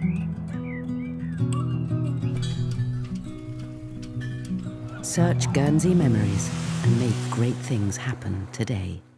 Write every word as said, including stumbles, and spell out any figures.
Search Guernsey memories and make great things happen today.